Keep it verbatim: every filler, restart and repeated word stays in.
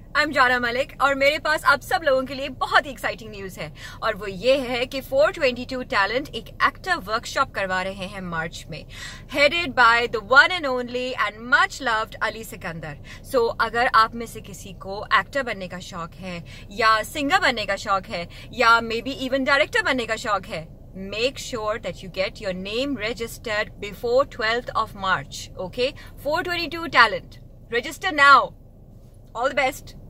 I am जाना मलिक और मेरे पास आप सब लोगों के लिए बहुत ही एक्साइटिंग न्यूज है और वो ये है कि फोर ट्वेंटी टू टैलेंट एक एक्टर वर्कशॉप करवा रहे हैं मार्च में, headed by the one and only and much loved Ali Sikandar. So अगर आप में से किसी को एक्टर बनने का शौक है या सिंगर बनने का शौक है या मे बी इवन डायरेक्टर बनने का शौक है, make sure that you get your name registered before twelfth of March. Okay, four twenty-two talent, register now. All the best.